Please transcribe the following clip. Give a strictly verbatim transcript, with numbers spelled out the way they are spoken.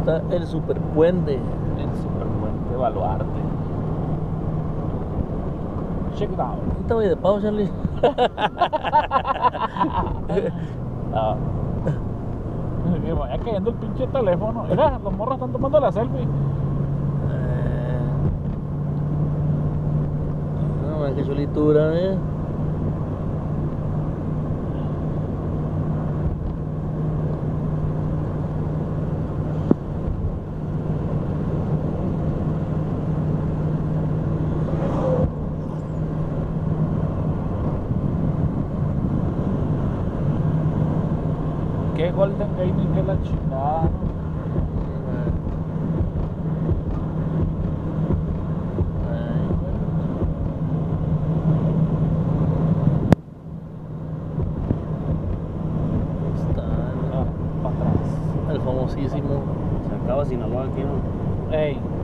está el superpuente. El superpuente Baluarte. Check it out. Ahorita voy de pavo, Charlie. No. Que vaya cayendo el pinche teléfono. Mira, los morros están tomando la selfie. Eh, No, man, qué chulitura, eh. Qué Golden Gaming, que la chingada, ¿no? Está Ah, para atrás. el famosísimo. Se acaba Sinaloa aquí, ¿no? Ey.